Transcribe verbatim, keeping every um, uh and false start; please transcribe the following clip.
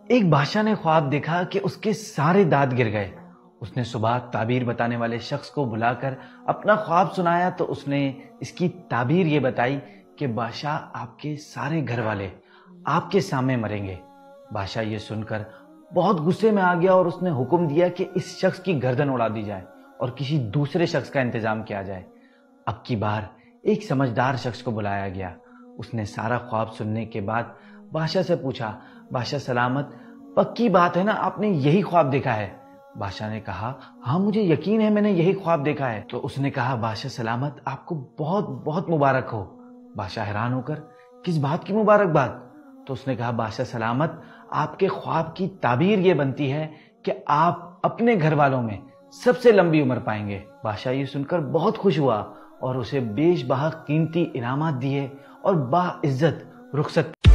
ایک بادشاہ نے خواب دیکھا کہ اس کے سارے دانت گر گئے۔ اس نے صبح تعبیر بتانے والے شخص کو بلا کر اپنا خواب سنایا تو اس نے اس کی تعبیر یہ بتائی کہ بادشاہ آپ کے سارے گھر والے آپ کے سامنے مریں گے۔ بادشاہ یہ سن کر بہت غصے میں آ گیا اور اس نے حکم دیا کہ اس شخص کی گردن اڑا دی جائے اور کسی دوسرے شخص کا انتظام کیا جائے۔ اب کی بار ایک سمجھدار شخص کو بلایا گیا۔ اس نے سارا خواب سننے کے بعد بادشاہ سے پوچھا، بادشاہ سلامت، پکی بات ہے نا آپ نے یہی خواب دیکھا ہے؟ بادشاہ نے کہا، ہاں مجھے یقین ہے میں نے یہی خواب دیکھا ہے۔ تو اس نے کہا، بادشاہ سلامت آپ کو بہت بہت مبارک ہو۔ بادشاہ حیران ہو کر، کس بات کی مبارک بات؟ تو اس نے کہا، بادشاہ سلامت آپ کے خواب کی تعبیر یہ بنتی ہے کہ آپ اپنے گھر والوں میں سب سے لمبی عمر پائیں گے۔ بادشاہ یہ سن کر بہت خوش ہوا اور اسے بیش بہا قیمتی انعامات دیے اور باعزت رخصت